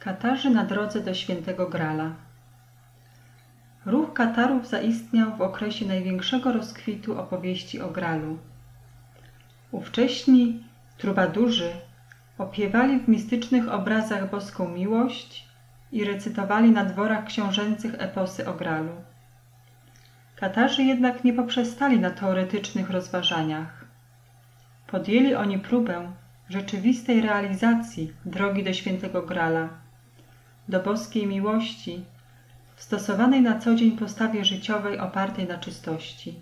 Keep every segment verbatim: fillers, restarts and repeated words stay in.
Katarzy na drodze do Świętego Grala. Ruch Katarów zaistniał w okresie największego rozkwitu opowieści o Gralu. Ówcześni trubadurzy opiewali w mistycznych obrazach boską miłość i recytowali na dworach książęcych eposy o Gralu. Katarzy jednak nie poprzestali na teoretycznych rozważaniach. Podjęli oni próbę rzeczywistej realizacji drogi do Świętego Grala, do boskiej miłości, w stosowanej na co dzień postawie życiowej opartej na czystości.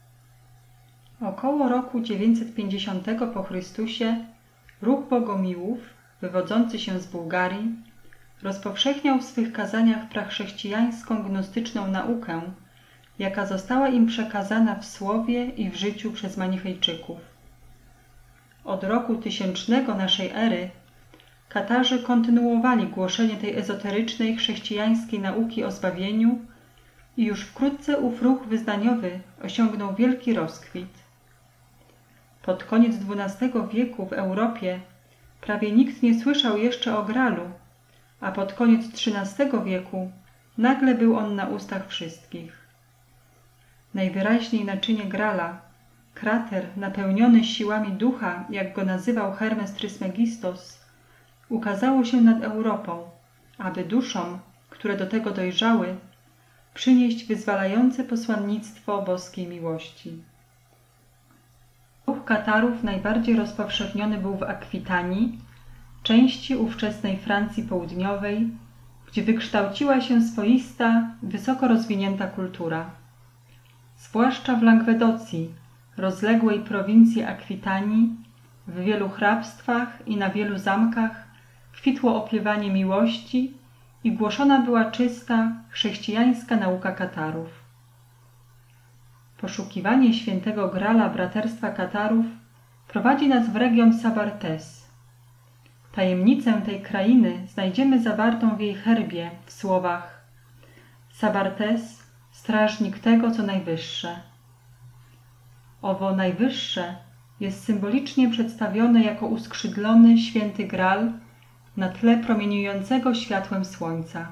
Około roku dziewięćset pięćdziesiątego po Chrystusie ruch Bogomiłów, wywodzący się z Bułgarii, rozpowszechniał w swych kazaniach prachrześcijańską gnostyczną naukę, jaka została im przekazana w słowie i w życiu przez Manichejczyków. Od roku tysięcznego naszej ery Katarzy kontynuowali głoszenie tej ezoterycznej chrześcijańskiej nauki o zbawieniu i już wkrótce ów ruch wyznaniowy osiągnął wielki rozkwit. Pod koniec dwunastego wieku w Europie prawie nikt nie słyszał jeszcze o Gralu, a pod koniec trzynastego wieku nagle był on na ustach wszystkich. Najwyraźniej naczynie Grala, krater napełniony siłami ducha, jak go nazywał Hermes Trismegistos, ukazało się nad Europą, aby duszom, które do tego dojrzały, przynieść wyzwalające posłannictwo boskiej miłości. Ruch Katarów najbardziej rozpowszechniony był w Akwitanii, części ówczesnej Francji Południowej, gdzie wykształciła się swoista, wysoko rozwinięta kultura. Zwłaszcza w Langwedocji, rozległej prowincji Akwitanii, w wielu hrabstwach i na wielu zamkach kwitło opiewanie miłości i głoszona była czysta, chrześcijańska nauka Katarów. Poszukiwanie Świętego Grala Braterstwa Katarów prowadzi nas w region Sabartes. Tajemnicę tej krainy znajdziemy zawartą w jej herbie w słowach Sabartes, strażnik tego, co najwyższe. Owo najwyższe jest symbolicznie przedstawione jako uskrzydlony Święty Gral na tle promieniującego światłem słońca.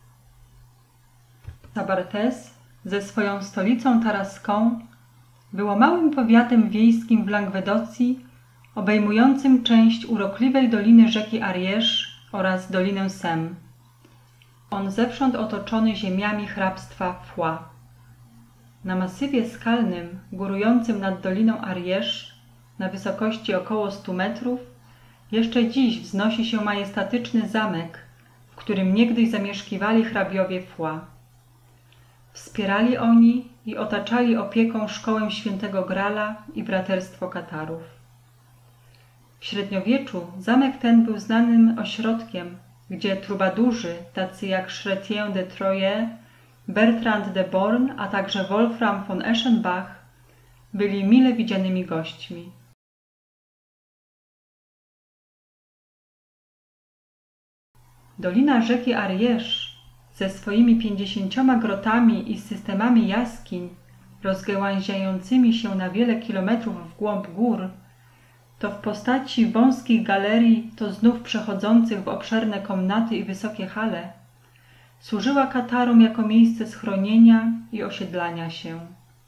Sabartes ze swoją stolicą Taraską było małym powiatem wiejskim w Langwedocji, obejmującym część urokliwej doliny rzeki Ariège oraz dolinę Sem. On zewsząd otoczony ziemiami hrabstwa Foix. Na masywie skalnym, górującym nad doliną Ariège, na wysokości około stu metrów, jeszcze dziś wznosi się majestatyczny zamek, w którym niegdyś zamieszkiwali hrabiowie Foix. Wspierali oni i otaczali opieką szkołę Świętego Grala i Braterstwo Katarów. W średniowieczu zamek ten był znanym ośrodkiem, gdzie trubadurzy, tacy jak Chrétien de Troyes, Bertrand de Born, a także Wolfram von Eschenbach, byli mile widzianymi gośćmi. Dolina rzeki Ariège ze swoimi pięćdziesięcioma grotami i systemami jaskiń rozgałęziającymi się na wiele kilometrów w głąb gór, to w postaci wąskich galerii, to znów przechodzących w obszerne komnaty i wysokie hale, służyła Katarom jako miejsce schronienia i osiedlania się.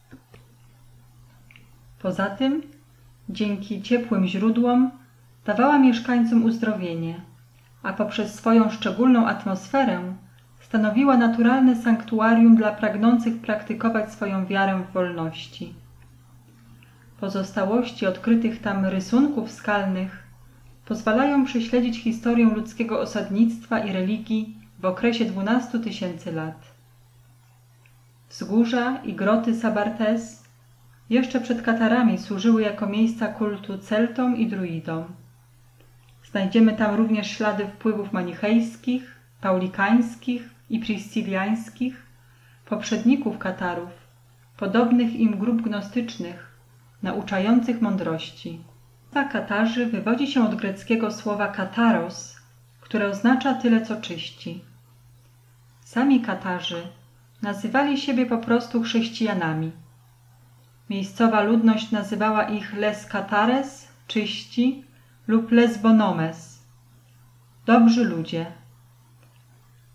Poza tym, dzięki ciepłym źródłom, dawała mieszkańcom uzdrowienie, a poprzez swoją szczególną atmosferę stanowiła naturalne sanktuarium dla pragnących praktykować swoją wiarę w wolności. Pozostałości odkrytych tam rysunków skalnych pozwalają prześledzić historię ludzkiego osadnictwa i religii w okresie dwunastu tysięcy lat. Wzgórza i groty Sabartes jeszcze przed Katarami służyły jako miejsca kultu Celtom i Druidom. Znajdziemy tam również ślady wpływów manichejskich, paulikańskich i prisciliańskich, poprzedników Katarów, podobnych im grup gnostycznych, nauczających mądrości. Nazwa Katarzy wywodzi się od greckiego słowa kataros, które oznacza tyle, co czyści. Sami Katarzy nazywali siebie po prostu chrześcijanami. Miejscowa ludność nazywała ich les Katares, czyści, lub les bonomes, dobrzy ludzie.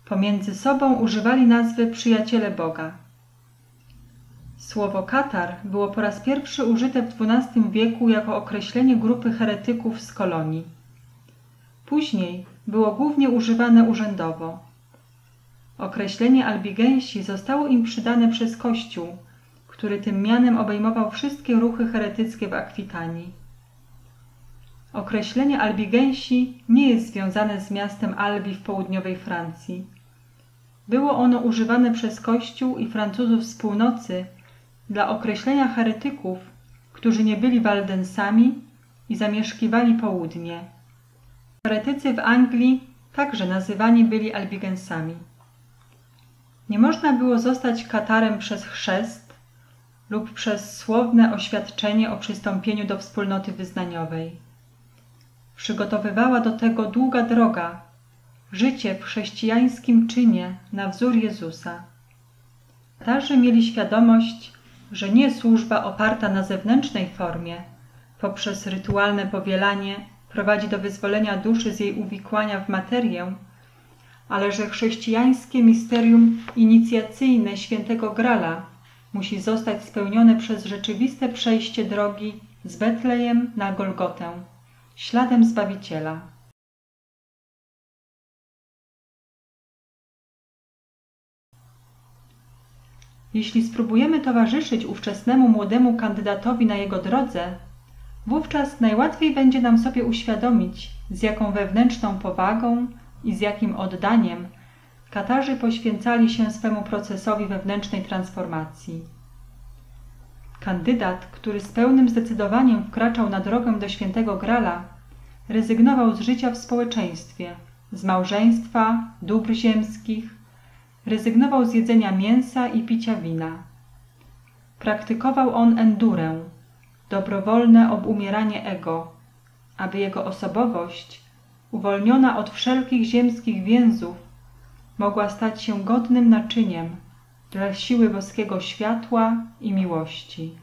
Pomiędzy sobą używali nazwy przyjaciele Boga. Słowo katar było po raz pierwszy użyte w dwunastym wieku jako określenie grupy heretyków z kolonii. Później było głównie używane urzędowo. Określenie albigensi zostało im przydane przez Kościół, który tym mianem obejmował wszystkie ruchy heretyckie w Akwitanii. Określenie albigensi nie jest związane z miastem Albi w południowej Francji. Było ono używane przez Kościół i Francuzów z północy dla określenia heretyków, którzy nie byli waldensami i zamieszkiwali południe. Heretycy w Anglii także nazywani byli albigensami. Nie można było zostać katarem przez chrzest lub przez słowne oświadczenie o przystąpieniu do wspólnoty wyznaniowej. Przygotowywała do tego długa droga, życie w chrześcijańskim czynie na wzór Jezusa. Katarzy mieli świadomość, że nie służba oparta na zewnętrznej formie, poprzez rytualne powielanie, prowadzi do wyzwolenia duszy z jej uwikłania w materię, ale że chrześcijańskie misterium inicjacyjne świętego Grala musi zostać spełnione przez rzeczywiste przejście drogi z Betlejem na Golgotę, śladem Zbawiciela. Jeśli spróbujemy towarzyszyć ówczesnemu młodemu kandydatowi na jego drodze, wówczas najłatwiej będzie nam sobie uświadomić, z jaką wewnętrzną powagą i z jakim oddaniem Katarzy poświęcali się swemu procesowi wewnętrznej transformacji. Kandydat, który z pełnym zdecydowaniem wkraczał na drogę do świętego Grala, rezygnował z życia w społeczeństwie, z małżeństwa, dóbr ziemskich, rezygnował z jedzenia mięsa i picia wina. Praktykował on endurę, dobrowolne obumieranie ego, aby jego osobowość, uwolniona od wszelkich ziemskich więzów, mogła stać się godnym naczyniem dla siły boskiego światła i miłości.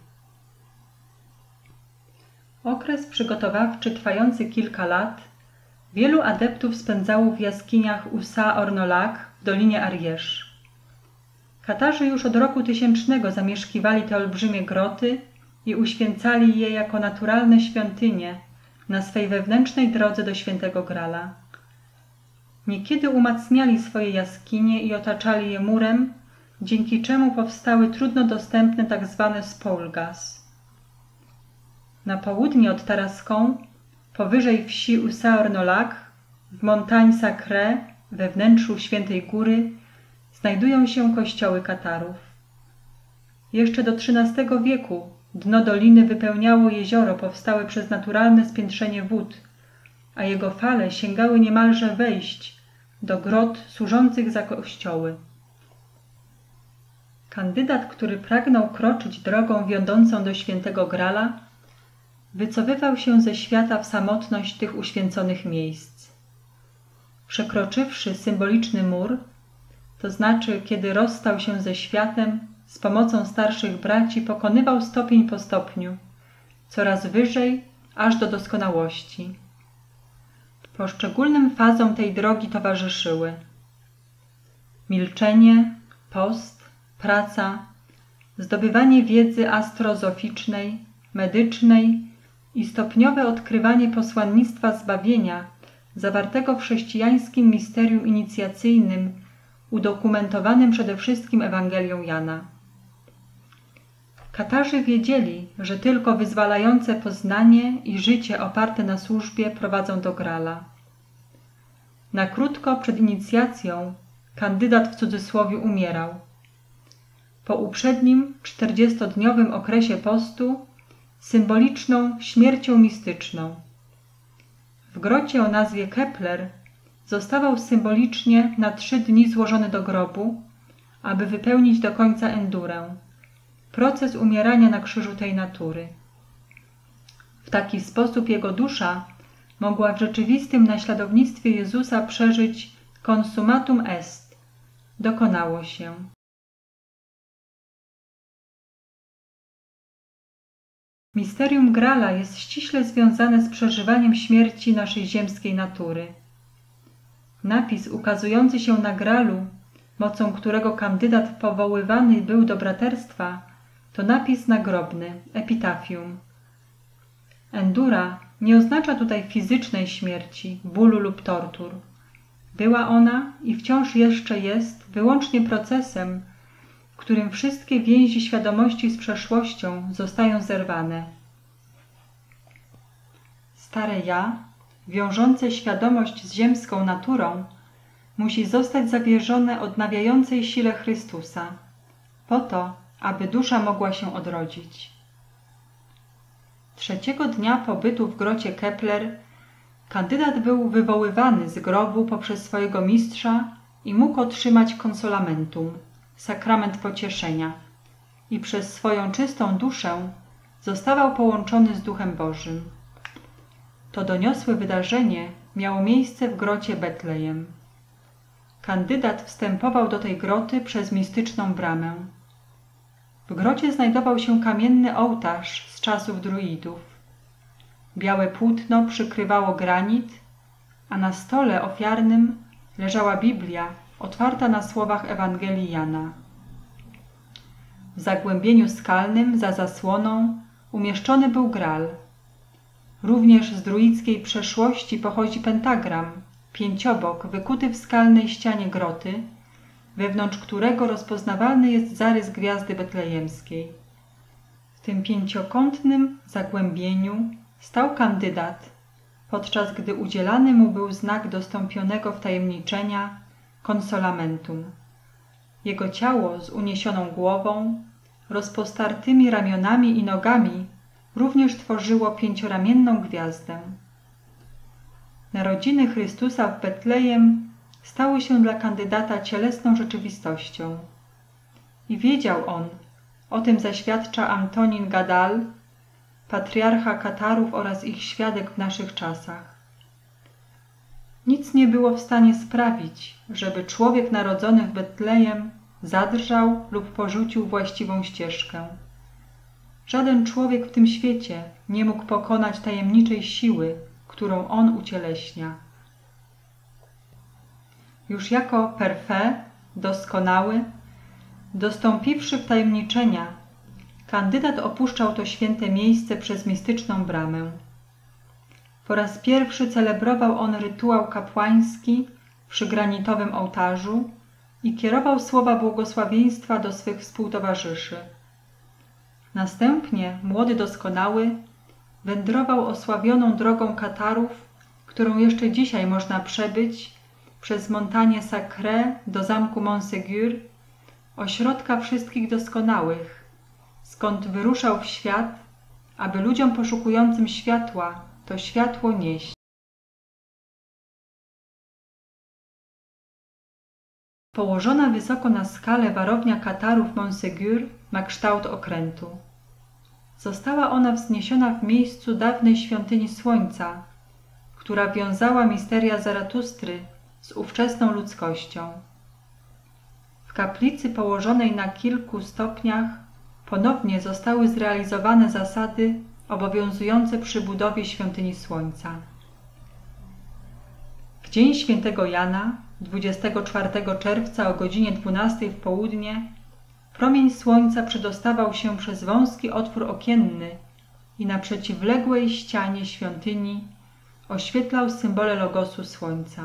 Okres przygotowawczy trwający kilka lat wielu adeptów spędzało w jaskiniach Usa-Ornolac w Dolinie Ariège. Katarzy już od roku tysięcznego zamieszkiwali te olbrzymie groty i uświęcali je jako naturalne świątynie na swej wewnętrznej drodze do świętego Grala. Niekiedy umacniali swoje jaskinie i otaczali je murem, dzięki czemu powstały trudno dostępne tak zwane spolgas. Na południe od Tarascon, powyżej wsi Usa-Ornolac, w Montagne Sacrée, we wnętrzu Świętej Góry, znajdują się kościoły Katarów. Jeszcze do trzynastego wieku dno doliny wypełniało jezioro powstałe przez naturalne spiętrzenie wód, a jego fale sięgały niemalże wejść do grot służących za kościoły. Kandydat, który pragnął kroczyć drogą wiodącą do świętego Grala, wycofywał się ze świata w samotność tych uświęconych miejsc. Przekroczywszy symboliczny mur, to znaczy kiedy rozstał się ze światem, z pomocą starszych braci pokonywał stopień po stopniu, coraz wyżej, aż do doskonałości. Poszczególnym fazom tej drogi towarzyszyły milczenie, post, praca, zdobywanie wiedzy astrozoficznej, medycznej i stopniowe odkrywanie posłannictwa zbawienia zawartego w chrześcijańskim misterium inicjacyjnym, udokumentowanym przede wszystkim Ewangelią Jana. Katarzy wiedzieli, że tylko wyzwalające poznanie i życie oparte na służbie prowadzą do Grala. Na krótko przed inicjacją kandydat w cudzysłowie umierał. Po uprzednim czterdziestodniowym okresie postu symboliczną śmiercią mistyczną. W grocie o nazwie Kepler zostawał symbolicznie na trzy dni złożony do grobu, aby wypełnić do końca endurę, proces umierania na krzyżu tej natury. W taki sposób jego dusza mogła w rzeczywistym naśladownictwie Jezusa przeżyć consummatum est, dokonało się. Misterium Grala jest ściśle związane z przeżywaniem śmierci naszej ziemskiej natury. Napis ukazujący się na gralu, mocą którego kandydat powoływany był do braterstwa, to napis nagrobny, epitafium. Endura nie oznacza tutaj fizycznej śmierci, bólu lub tortur. Była ona i wciąż jeszcze jest wyłącznie procesem, w którym wszystkie więzi świadomości z przeszłością zostają zerwane. Stare ja, wiążące świadomość z ziemską naturą, musi zostać zawierzone odnawiającej sile Chrystusa, po to, aby dusza mogła się odrodzić. Trzeciego dnia pobytu w grocie Kepler kandydat był wywoływany z grobu poprzez swojego mistrza i mógł otrzymać konsolamentum, sakrament pocieszenia, i przez swoją czystą duszę zostawał połączony z Duchem Bożym. To doniosłe wydarzenie miało miejsce w grocie Betlejem. Kandydat wstępował do tej groty przez mistyczną bramę. W grocie znajdował się kamienny ołtarz z czasów druidów. Białe płótno przykrywało granit, a na stole ofiarnym leżała Biblia otwarta na słowach Ewangelii Jana. W zagłębieniu skalnym za zasłoną umieszczony był gral. Również z druickiej przeszłości pochodzi pentagram, pięciobok wykuty w skalnej ścianie groty, wewnątrz którego rozpoznawalny jest zarys gwiazdy betlejemskiej. W tym pięciokątnym zagłębieniu stał kandydat, podczas gdy udzielany mu był znak dostąpionego wtajemniczenia konsolamentum. Jego ciało z uniesioną głową, rozpostartymi ramionami i nogami również tworzyło pięcioramienną gwiazdę. Narodziny Chrystusa w Betlejem stały się dla kandydata cielesną rzeczywistością. I wiedział on, o tym zaświadcza Antonin Gadal, patriarcha Katarów oraz ich świadek w naszych czasach. Nic nie było w stanie sprawić, żeby człowiek narodzony w Betlejem zadrżał lub porzucił właściwą ścieżkę. Żaden człowiek w tym świecie nie mógł pokonać tajemniczej siły, którą on ucieleśnia. Już jako perfekt, doskonały, dostąpiwszy wtajemniczenia, kandydat opuszczał to święte miejsce przez mistyczną bramę. Po raz pierwszy celebrował on rytuał kapłański przy granitowym ołtarzu i kierował słowa błogosławieństwa do swych współtowarzyszy. Następnie młody doskonały wędrował osławioną drogą Katarów, którą jeszcze dzisiaj można przebyć przez Montagne Sacrée do zamku Montségur, ośrodka wszystkich doskonałych, skąd wyruszał w świat, aby ludziom poszukującym światła to światło nieść. Położona wysoko na skale warownia Katarów Montségur ma kształt okrętu. Została ona wzniesiona w miejscu dawnej świątyni Słońca, która wiązała misteria Zaratustry z ówczesną ludzkością. W kaplicy położonej na kilku stopniach ponownie zostały zrealizowane zasady obowiązujące przy budowie świątyni Słońca. W dzień świętego Jana, dwudziestego czwartego czerwca o godzinie dwunastej w południe, promień słońca przedostawał się przez wąski otwór okienny i na przeciwległej ścianie świątyni oświetlał symbole logosu słońca.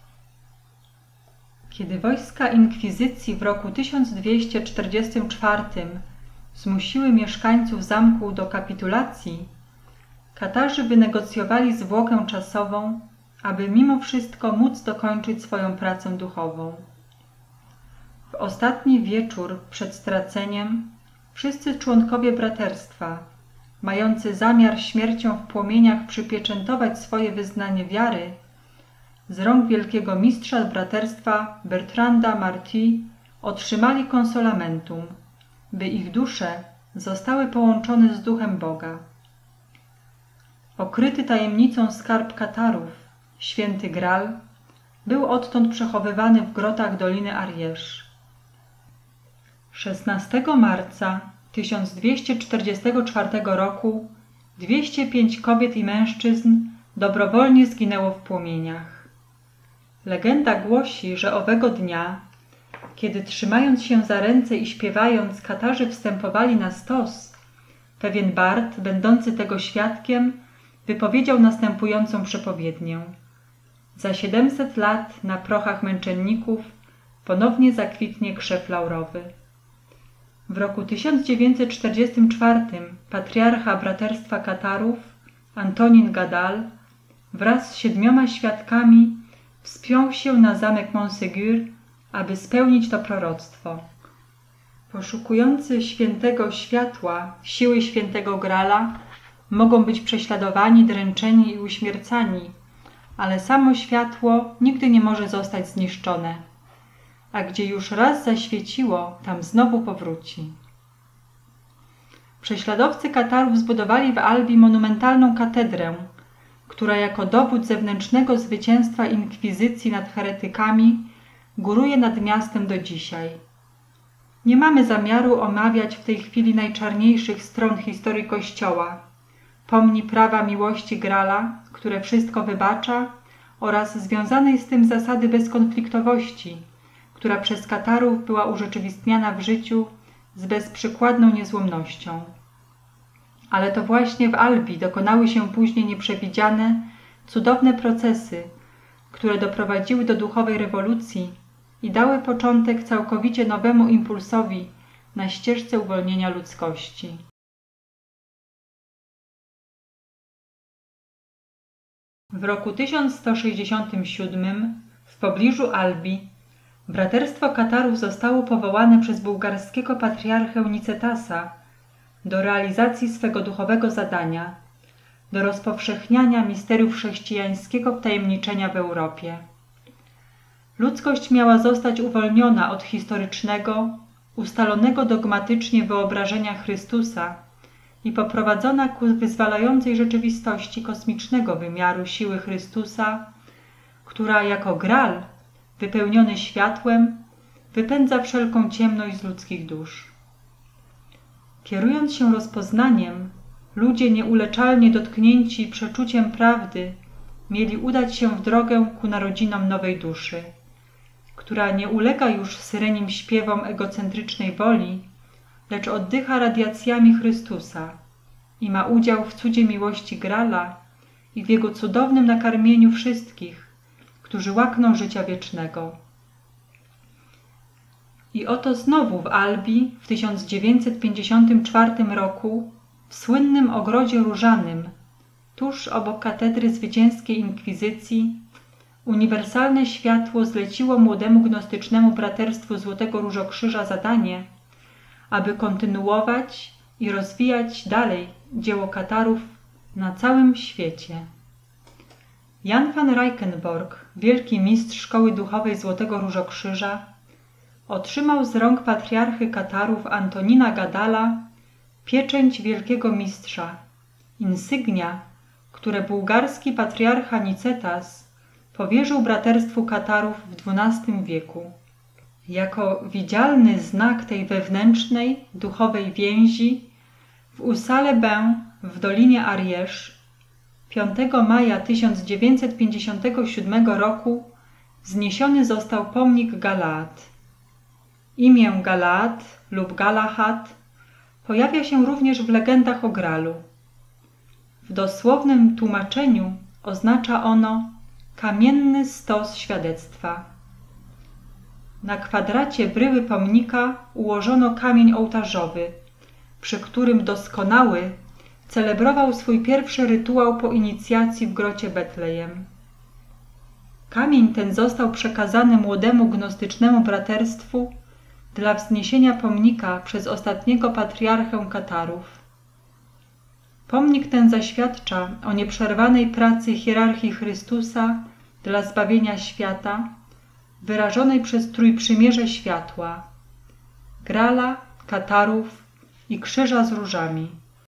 Kiedy wojska inkwizycji w roku tysiąc dwieście czterdziestym czwartym zmusiły mieszkańców zamku do kapitulacji, Katarzy wynegocjowali zwłokę czasową, aby mimo wszystko móc dokończyć swoją pracę duchową. W ostatni wieczór przed straceniem wszyscy członkowie braterstwa, mający zamiar śmiercią w płomieniach przypieczętować swoje wyznanie wiary, z rąk wielkiego mistrza braterstwa Bertranda Marty otrzymali konsolamentum, by ich dusze zostały połączone z Duchem Boga. Okryty tajemnicą skarb Katarów, święty Gral, był odtąd przechowywany w grotach Doliny Ariège. szesnastego marca tysiąc dwieście czterdziestego czwartego roku dwieście pięć kobiet i mężczyzn dobrowolnie zginęło w płomieniach. Legenda głosi, że owego dnia, kiedy trzymając się za ręce i śpiewając, katarzy wstępowali na stos, pewien bard, będący tego świadkiem, wypowiedział następującą przepowiednię. Za siedemset lat na prochach męczenników ponownie zakwitnie krzew laurowy. W roku tysiąc dziewięćset czterdziestym czwartym patriarcha Braterstwa Katarów, Antonin Gadal, wraz z siedmioma świadkami wspiął się na zamek Montségur, aby spełnić to proroctwo. Poszukujący świętego światła, siły świętego Grala mogą być prześladowani, dręczeni i uśmiercani, ale samo światło nigdy nie może zostać zniszczone, a gdzie już raz zaświeciło, tam znowu powróci. Prześladowcy Katarów zbudowali w Albi monumentalną katedrę, która jako dowód zewnętrznego zwycięstwa inkwizycji nad heretykami góruje nad miastem do dzisiaj. Nie mamy zamiaru omawiać w tej chwili najczarniejszych stron historii Kościoła, pomni prawa miłości Grala, które wszystko wybacza, oraz związanej z tym zasady bezkonfliktowości, która przez Katarów była urzeczywistniana w życiu z bezprzykładną niezłomnością. Ale to właśnie w Albi dokonały się później nieprzewidziane, cudowne procesy, które doprowadziły do duchowej rewolucji i dały początek całkowicie nowemu impulsowi na ścieżce uwolnienia ludzkości. W roku tysiąc sto sześćdziesiątym siódmym w pobliżu Albi Braterstwo Katarów zostało powołane przez bułgarskiego patriarchę Nicetasa do realizacji swego duchowego zadania, do rozpowszechniania misteriów chrześcijańskiego wtajemniczenia w Europie. Ludzkość miała zostać uwolniona od historycznego, ustalonego dogmatycznie wyobrażenia Chrystusa i poprowadzona ku wyzwalającej rzeczywistości kosmicznego wymiaru siły Chrystusa, która jako Gral, wypełniony światłem, wypędza wszelką ciemność z ludzkich dusz. Kierując się rozpoznaniem, ludzie nieuleczalnie dotknięci przeczuciem prawdy mieli udać się w drogę ku narodzinom nowej duszy, która nie ulega już syrenim śpiewom egocentrycznej woli, lecz oddycha radiacjami Chrystusa i ma udział w cudzie miłości Grala i w jego cudownym nakarmieniu wszystkich, którzy łakną życia wiecznego. I oto znowu w Albi w tysiąc dziewięćset pięćdziesiątym czwartym roku w słynnym ogrodzie różanym, tuż obok katedry zwycięskiej inkwizycji, uniwersalne światło zleciło młodemu gnostycznemu braterstwu Złotego Różokrzyża zadanie, aby kontynuować i rozwijać dalej dzieło Katarów na całym świecie. Jan van Reichenborch, wielki mistrz Szkoły Duchowej Złotego Różokrzyża, otrzymał z rąk patriarchy Katarów Antonina Gadala pieczęć wielkiego mistrza, insygnia, które bułgarski patriarcha Nicetas powierzył braterstwu Katarów w dwunastym wieku. Jako widzialny znak tej wewnętrznej, duchowej więzi w Ussale-Bain w Dolinie Ariège piątego maja tysiąc dziewięćset pięćdziesiątego siódmego roku wzniesiony został pomnik Galaad. Imię Galaad lub Galahad pojawia się również w legendach o Gralu. W dosłownym tłumaczeniu oznacza ono kamienny stos świadectwa. Na kwadracie bryły pomnika ułożono kamień ołtarzowy, przy którym doskonały celebrował swój pierwszy rytuał po inicjacji w grocie Betlejem. Kamień ten został przekazany młodemu gnostycznemu braterstwu dla wzniesienia pomnika przez ostatniego patriarchę Katarów. Pomnik ten zaświadcza o nieprzerwanej pracy hierarchii Chrystusa dla zbawienia świata, wyrażonej przez Trójprzymierze Światła, Grala, Katarów i krzyża z różami.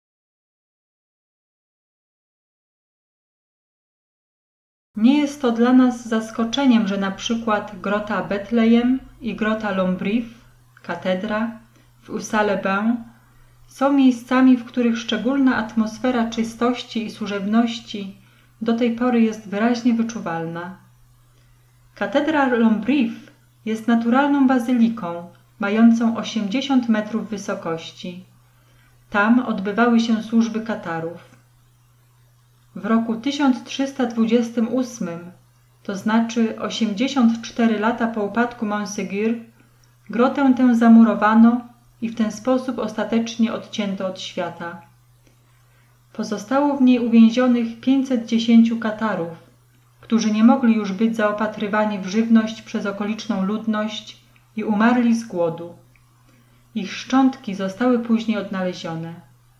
Nie jest to dla nas zaskoczeniem, że na przykład grota Betlejem i grota Lombrief, katedra w Ussale-Bain są miejscami, w których szczególna atmosfera czystości i służebności do tej pory jest wyraźnie wyczuwalna. Katedra Lombrief jest naturalną bazyliką, mającą osiemdziesiąt metrów wysokości. Tam odbywały się służby katarów. W roku tysiąc trzysta dwudziestym ósmym, to znaczy osiemdziesiąt cztery lata po upadku Montségur, grotę tę zamurowano i w ten sposób ostatecznie odcięto od świata. Pozostało w niej uwięzionych pięćset dziesięciu katarów, którzy nie mogli już być zaopatrywani w żywność przez okoliczną ludność i umarli z głodu. Ich szczątki zostały później odnalezione.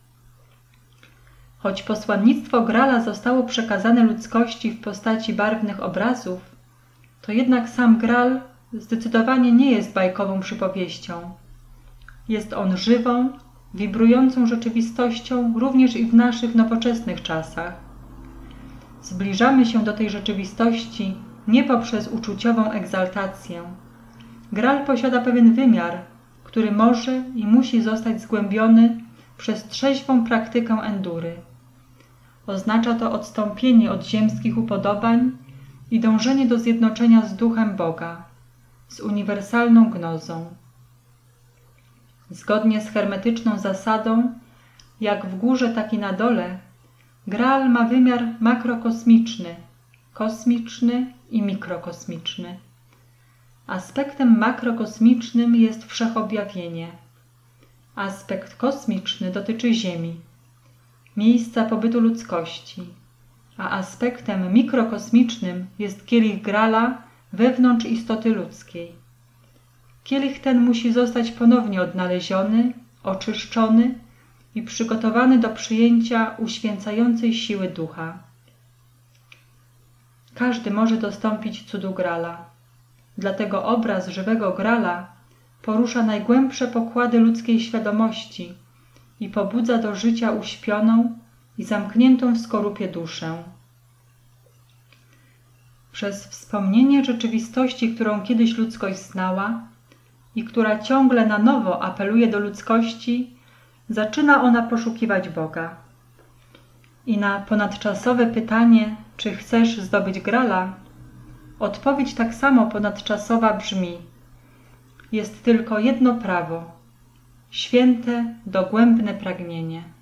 Choć posłannictwo Grala zostało przekazane ludzkości w postaci barwnych obrazów, to jednak sam Gral zdecydowanie nie jest bajkową przypowieścią. Jest on żywą, wibrującą rzeczywistością również i w naszych nowoczesnych czasach. Zbliżamy się do tej rzeczywistości nie poprzez uczuciową egzaltację. Gral posiada pewien wymiar, który może i musi zostać zgłębiony przez trzeźwą praktykę endury. Oznacza to odstąpienie od ziemskich upodobań i dążenie do zjednoczenia z Duchem Boga, z uniwersalną gnozą. Zgodnie z hermetyczną zasadą, jak w górze, tak i na dole, Graal ma wymiar makrokosmiczny, kosmiczny i mikrokosmiczny. Aspektem makrokosmicznym jest wszechobjawienie. Aspekt kosmiczny dotyczy Ziemi, miejsca pobytu ludzkości, a aspektem mikrokosmicznym jest kielich Graala wewnątrz istoty ludzkiej. Kielich ten musi zostać ponownie odnaleziony, oczyszczony i przygotowany do przyjęcia uświęcającej siły ducha. Każdy może dostąpić cudu Graala. Dlatego obraz żywego Graala porusza najgłębsze pokłady ludzkiej świadomości i pobudza do życia uśpioną i zamkniętą w skorupie duszę. Przez wspomnienie rzeczywistości, którą kiedyś ludzkość znała i która ciągle na nowo apeluje do ludzkości, zaczyna ona poszukiwać Boga. I na ponadczasowe pytanie, czy chcesz zdobyć Graala, odpowiedź tak samo ponadczasowa brzmi: jest tylko jedno prawo, święte, dogłębne pragnienie.